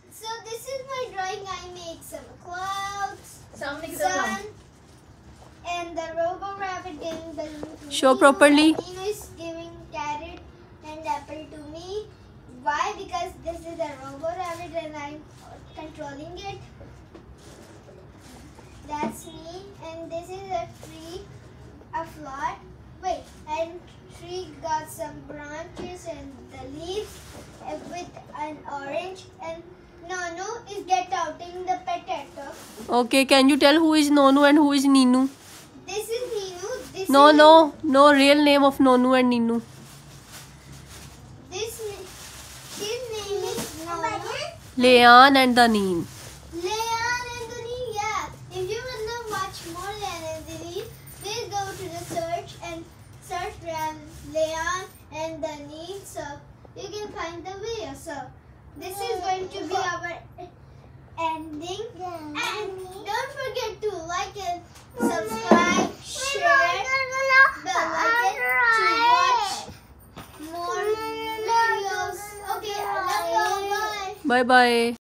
So this is my drawing. I make some clouds, sun, and the Robo Rabbit giving balloon to Show me. properly. Nino is giving carrot and apple to me. Why? Because this is a Robo Rabbit and I'm controlling it. That's me. And this is a tree, a flower. Wait, and tree got some branches and the leaves with an orange. And Nonu is get out in the potato. Okay, can you tell who is Nonu and who is Ninu? This is Ninu. This No, is no real name of Nonu and Ninu. His name is Nonu. Leon and Daneen. Leon and Daneen, yeah. If you want to watch more Leon and Daneen, please go to the search and search Leon and Daneen, so you can find the video. So this is going to be our ending. And don't forget to like and subscribe, share, bell icon to watch more videos. Okay, I love you. Bye. Bye bye.